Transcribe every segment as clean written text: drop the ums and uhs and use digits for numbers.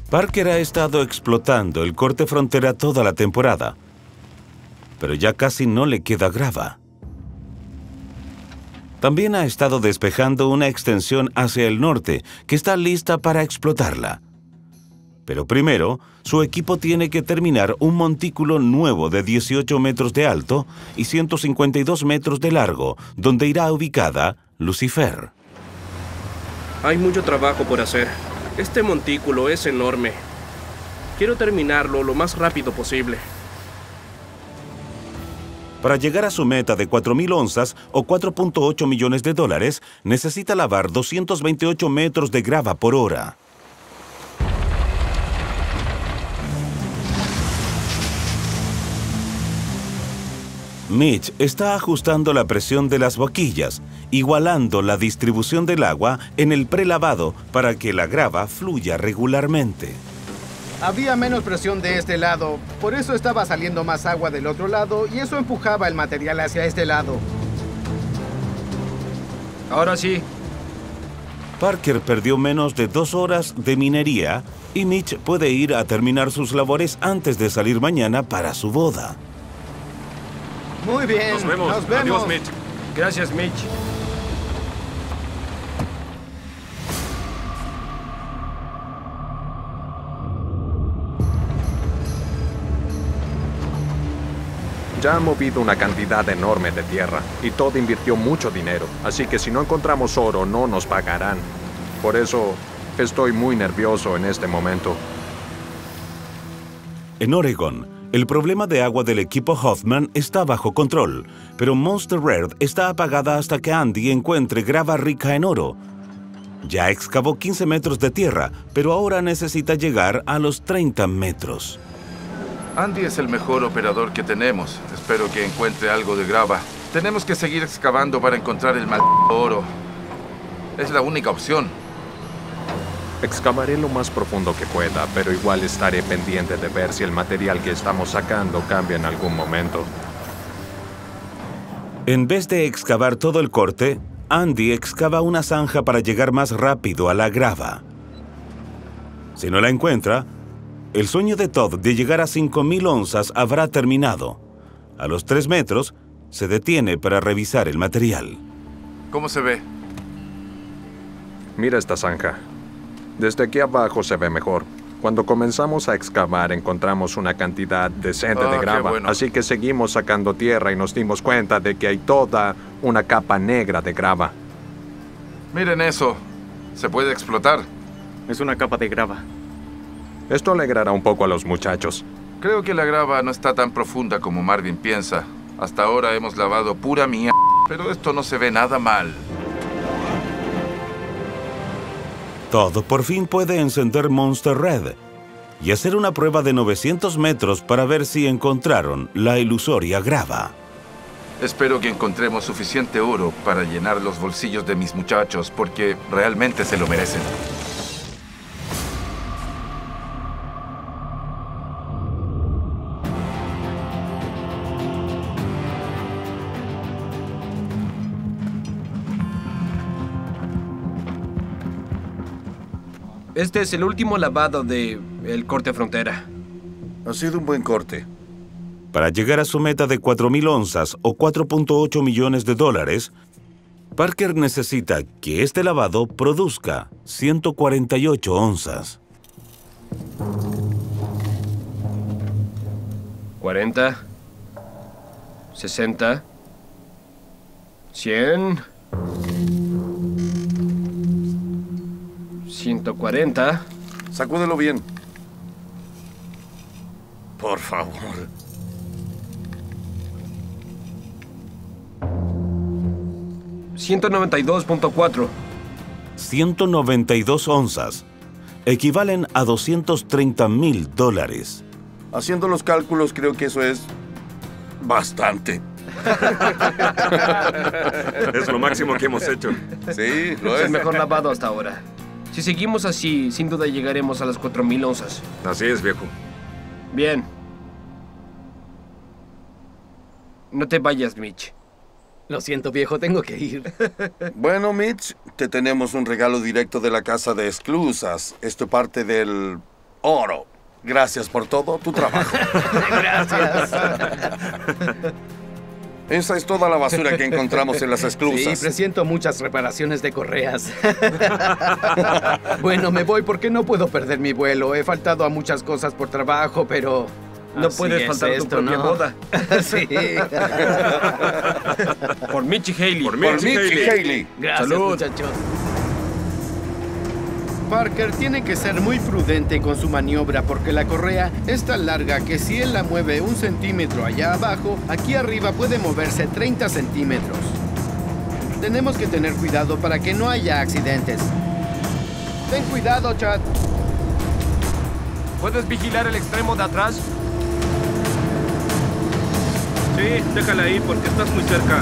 Parker ha estado explotando el corte frontera toda la temporada, pero ya casi no le queda grava. También ha estado despejando una extensión hacia el norte que está lista para explotarla. Pero primero, su equipo tiene que terminar un montículo nuevo de 18 metros de alto y 152 metros de largo, donde irá ubicada Lucifer. Hay mucho trabajo por hacer. Este montículo es enorme. Quiero terminarlo lo más rápido posible. Para llegar a su meta de 4.000 onzas o 4.8 millones de dólares, necesita lavar 228 metros de grava por hora. Mitch está ajustando la presión de las boquillas, igualando la distribución del agua en el prelavado para que la grava fluya regularmente. Había menos presión de este lado, por eso estaba saliendo más agua del otro lado y eso empujaba el material hacia este lado. Ahora sí. Parker perdió menos de 2 horas de minería y Mitch puede ir a terminar sus labores antes de salir mañana para su boda. Muy bien, Nos vemos. Adiós, Mitch. Gracias, Mitch. Ya han movido una cantidad enorme de tierra y Todd invirtió mucho dinero, así que si no encontramos oro no nos pagarán. Por eso estoy muy nervioso en este momento. En Oregon, el problema de agua del equipo Hoffman está bajo control, pero Monster Red está apagada hasta que Andy encuentre grava rica en oro. Ya excavó 15 metros de tierra, pero ahora necesita llegar a los 30 metros. Andy es el mejor operador que tenemos. Espero que encuentre algo de grava. Tenemos que seguir excavando para encontrar el maldito oro. Es la única opción. Excavaré lo más profundo que pueda, pero igual estaré pendiente de ver si el material que estamos sacando cambia en algún momento. En vez de excavar todo el corte, Andy excava una zanja para llegar más rápido a la grava. Si no la encuentra, el sueño de Todd de llegar a 5.000 onzas habrá terminado. A los 3 metros, se detiene para revisar el material. ¿Cómo se ve? Mira esta zanja. Desde aquí abajo se ve mejor. Cuando comenzamos a excavar encontramos una cantidad decente de grava, bueno. Así que seguimos sacando tierra y nos dimos cuenta de que hay toda una capa negra de grava. Miren eso. Se puede explotar. Es una capa de grava. Esto alegrará un poco a los muchachos. Creo que la grava no está tan profunda como Marvin piensa. Hasta ahora hemos lavado pura mierda, pero esto no se ve nada mal. Todd por fin puede encender Monster Red y hacer una prueba de 900 metros para ver si encontraron la ilusoria grava. Espero que encontremos suficiente oro para llenar los bolsillos de mis muchachos, porque realmente se lo merecen. Este es el último lavado de el corte frontera. Ha sido un buen corte. Para llegar a su meta de 4.000 onzas o 4.8 millones de dólares, Parker necesita que este lavado produzca 148 onzas. 40, 60, 100, 140. Sacúdelo bien. Por favor. $192.4. 192 onzas. Equivalen a $230.000. Haciendo los cálculos, creo que eso es bastante. Es lo máximo que hemos hecho. Sí, lo Es el es. mejor lavado hasta ahora. Si seguimos así, sin duda llegaremos a las 4.000 onzas. Así es, viejo. Bien. No te vayas, Mitch. Lo siento, viejo, tengo que ir. Bueno, Mitch, te tenemos un regalo directo de la casa de esclusas. Esto parte del Oro. Gracias por todo tu trabajo. Gracias. Esa es toda la basura que encontramos en las Sí, esclusas. presiento muchas reparaciones de correas. Bueno, me voy porque no puedo perder mi vuelo. He faltado a muchas cosas por trabajo, pero... No así puedes es faltar a tu esto, propia ¿no? boda. Sí. Por Mitch y Haley. Por Por Mitch y Haley. Gracias, Salud. muchachos. Parker tiene que ser muy prudente con su maniobra porque la correa es tan larga que si él la mueve 1 centímetro allá abajo, aquí arriba puede moverse 30 centímetros. Tenemos que tener cuidado para que no haya accidentes. Ten cuidado, Chad. ¿Puedes vigilar el extremo de atrás? Sí, déjala ahí porque estás muy cerca.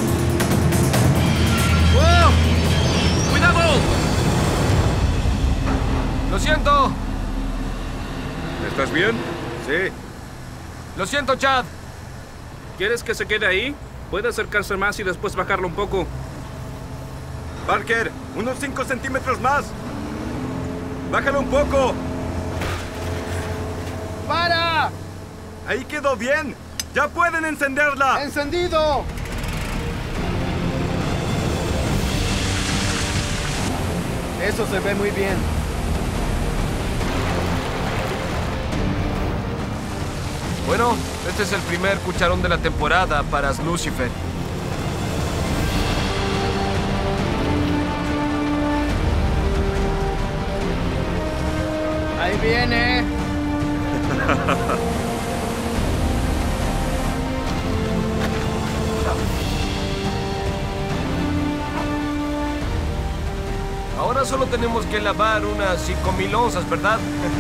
¡Wow! ¡Cuidado! ¡Lo siento! ¿Estás bien? Sí. Lo siento, Chad. ¿Quieres que se quede ahí? Puede acercarse más y después bajarlo un poco. Parker, unos 5 centímetros más. Bájalo un poco. ¡Para! Ahí quedó bien. Ya pueden encenderla. ¡Encendido! Eso se ve muy bien. Bueno, este es el primer cucharón de la temporada para Lucifer. Ahí viene. Ahora solo tenemos que lavar unas 5,000 onzas, ¿verdad?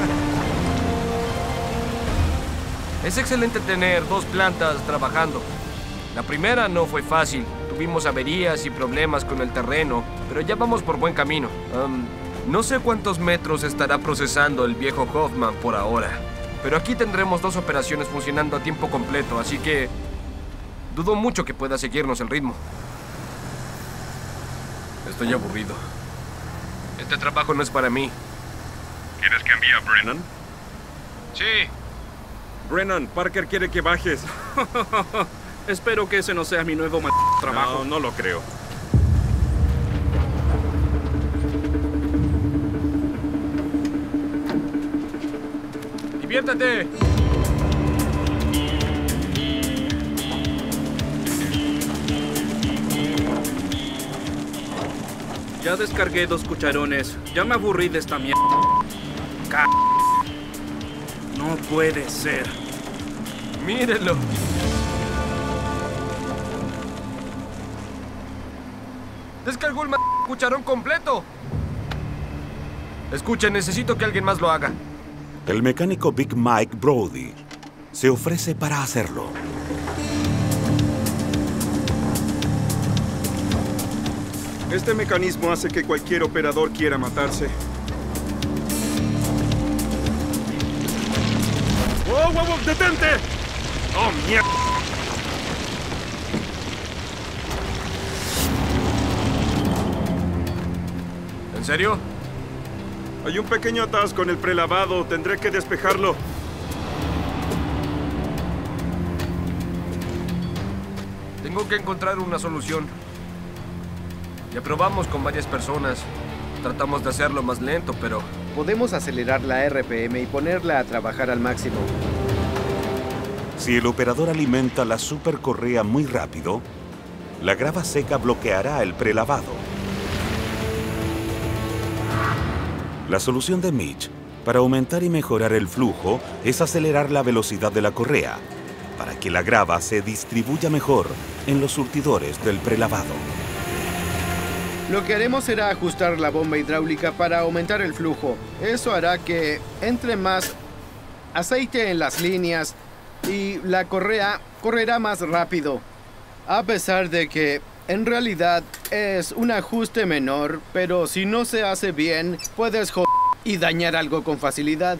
Es excelente tener 2 plantas trabajando. La primera no fue fácil. Tuvimos averías y problemas con el terreno, pero ya vamos por buen camino. No sé cuántos metros estará procesando el viejo Hoffman por ahora, pero aquí tendremos 2 operaciones funcionando a tiempo completo, así que dudo mucho que pueda seguirnos el ritmo. Estoy aburrido. Este trabajo no es para mí. ¿Quieres que envíe a Brennan? Sí. Brennan, Parker quiere que bajes. Espero que ese no sea mi nuevo trabajo. No lo creo. ¡Diviértete! Ya descargué 2 cucharones. Ya me aburrí de esta mierda. No puede ser. ¡Mírenlo! ¡Descargó el cucharón completo! Escuchen, necesito que alguien más lo haga. El mecánico Big Mike Brody se ofrece para hacerlo. Este mecanismo hace que cualquier operador quiera matarse. ¡Wow, wow, wow! ¡Detente! ¡Oh, mierda! ¿En serio? Hay un pequeño atasco en el prelavado. Tendré que despejarlo. Tengo que encontrar una solución. Ya probamos con varias personas. Tratamos de hacerlo más lento, pero... Podemos acelerar la RPM y ponerla a trabajar al máximo. Si el operador alimenta la supercorrea muy rápido, la grava seca bloqueará el prelavado. La solución de Mitch para aumentar y mejorar el flujo es acelerar la velocidad de la correa para que la grava se distribuya mejor en los surtidores del prelavado. Lo que haremos será ajustar la bomba hidráulica para aumentar el flujo. Eso hará que entre más aceite en las líneas y la correa correrá más rápido. A pesar de que en realidad es un ajuste menor, pero si no se hace bien, puedes joder y dañar algo con facilidad.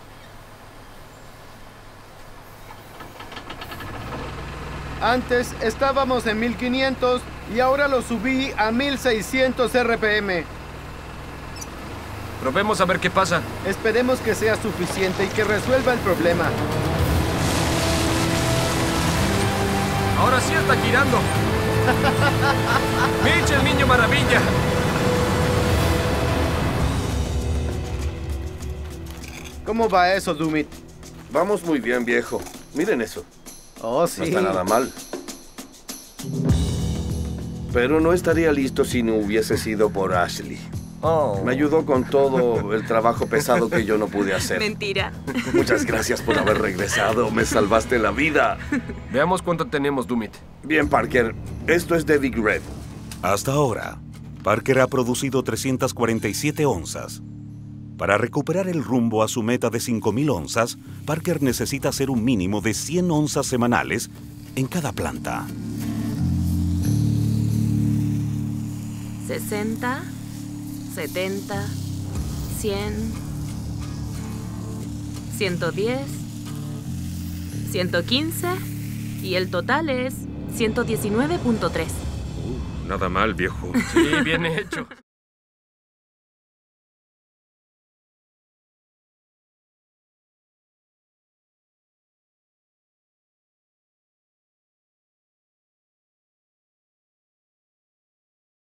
Antes estábamos en 1500 y ahora lo subí a 1600 RPM. Probemos a ver qué pasa. Esperemos que sea suficiente y que resuelva el problema. Ahora sí está girando. Mitch, el niño maravilla. ¿Cómo va eso, Dumit? Vamos muy bien, viejo. Miren eso. Oh, sí. No está nada mal. Pero no estaría listo si no hubiese sido por Ashley. Oh. Me ayudó con todo el trabajo pesado que yo no pude hacer. Mentira. Muchas gracias por haber regresado. Me salvaste la vida. Veamos cuánto tenemos, Dumit. Bien, Parker. Esto es de Big Red. Hasta ahora, Parker ha producido 347 onzas. Para recuperar el rumbo a su meta de 5.000 onzas, Parker necesita hacer un mínimo de 100 onzas semanales en cada planta. 60, 70, 100, 110, 115 y el total es 119.3. Nada mal, viejo. Sí, bien hecho.